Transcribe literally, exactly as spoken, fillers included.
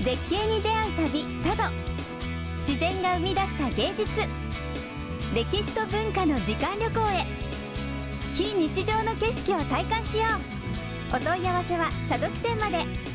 絶景に出会う旅佐渡。自然が生み出した芸術、歴史と文化の時間旅行へ。非日常の景色を体感しよう。お問い合わせは佐渡汽船まで。